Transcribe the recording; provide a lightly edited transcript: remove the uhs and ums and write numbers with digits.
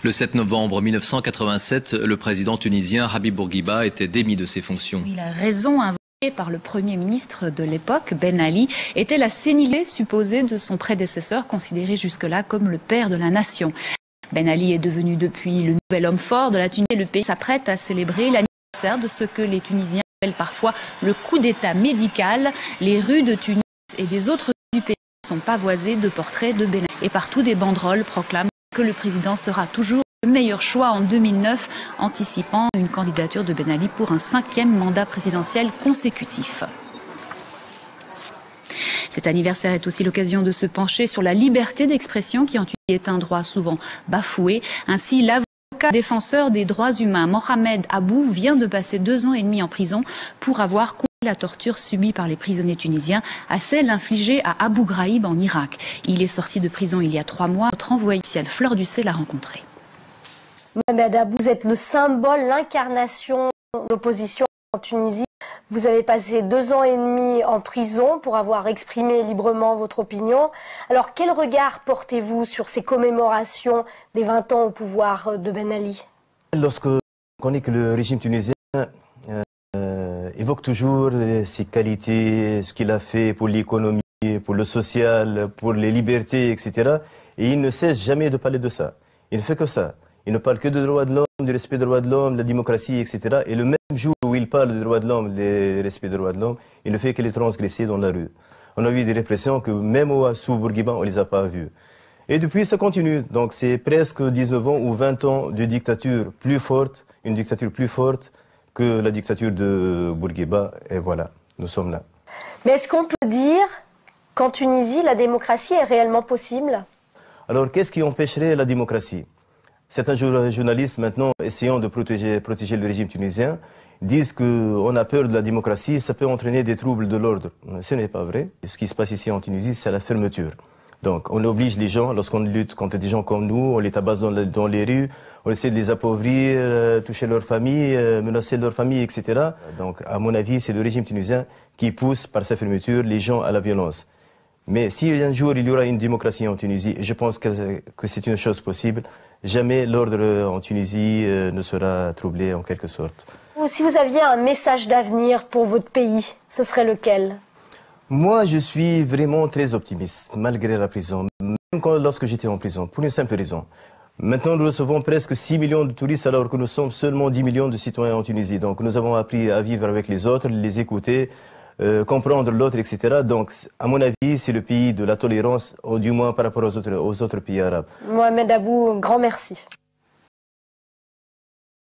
Le 7 novembre 1987, le président tunisien Habib Bourguiba était démis de ses fonctions. Il a raison, invoquée par le Premier ministre de l'époque, Ben Ali, était la sénilité supposée de son prédécesseur, considéré jusque-là comme le père de la nation. Ben Ali est devenu depuis le nouvel homme fort de la Tunisie. Le pays s'apprête à célébrer l'anniversaire de ce que les Tunisiens appellent parfois le coup d'état médical. Les rues de Tunis et des autres rues du pays sont pavoisées de portraits de Ben Ali. Et partout des banderoles proclament que le président sera toujours le meilleur choix en 2009, anticipant une candidature de Ben Ali pour un 5e mandat présidentiel consécutif. Cet anniversaire est aussi l'occasion de se pencher sur la liberté d'expression qui en Tunisie est un droit souvent bafoué. Ainsi, l'avocat défenseur des droits humains Mohamed Abou vient de passer 2 ans et demi en prison pour avoir comparé la torture subie par les prisonniers tunisiens à celle infligée à Abu Ghraib en Irak. Il est sorti de prison il y a 3 mois. Notre envoyée spéciale Fleur Ducé l'a rencontré. Mohamed Abou, vous êtes le symbole, l'incarnation de l'opposition en Tunisie. Vous avez passé 2 ans et demi en prison pour avoir exprimé librement votre opinion. Alors quel regard portez-vous sur ces commémorations des 20 ans au pouvoir de Ben Ali? Lorsqu'on connaît que le régime tunisien évoque toujours ses qualités, ce qu'il a fait pour l'économie, pour le social, pour les libertés, etc. Et il ne cesse jamais de parler de ça. Il ne fait que ça. Il ne parle que des droits de l'homme, du respect des droits de l'homme, de la démocratie, etc. Et le même jour où il parle des droits de l'homme, du respect des droits de l'homme, il ne fait que les transgresser dans la rue. On a vu des répressions que même sous Bourguiba, on ne les a pas vues. Et depuis, ça continue. Donc c'est presque 19 ans ou 20 ans de dictature plus forte, une dictature plus forte que la dictature de Bourguiba. Et voilà, nous sommes là. Mais est-ce qu'on peut dire qu'en Tunisie, la démocratie est réellement possible? Alors qu'est-ce qui empêcherait la démocratie? Certains journalistes maintenant, essayant de protéger le régime tunisien, disent qu'on a peur de la démocratie, ça peut entraîner des troubles de l'ordre. Ce n'est pas vrai. Ce qui se passe ici en Tunisie, c'est la fermeture. Donc on oblige les gens, lorsqu'on lutte contre des gens comme nous, on les tabasse dans les rues, on essaie de les appauvrir, toucher leur famille, menacer leur famille, etc. Donc à mon avis, c'est le régime tunisien qui pousse par sa fermeture les gens à la violence. Mais si un jour il y aura une démocratie en Tunisie, et je pense que c'est une chose possible, jamais l'ordre en Tunisie ne sera troublé en quelque sorte. Si vous aviez un message d'avenir pour votre pays, ce serait lequel? Moi, je suis vraiment très optimiste, malgré la prison, même lorsque j'étais en prison, pour une simple raison. Maintenant, nous recevons presque 6 millions de touristes alors que nous sommes seulement 10 millions de citoyens en Tunisie. Donc nous avons appris à vivre avec les autres, les écouter, comprendre l'autre, etc. Donc, à mon avis, c'est le pays de la tolérance, du moins par rapport aux autres pays arabes. Mohamed Abou, grand merci.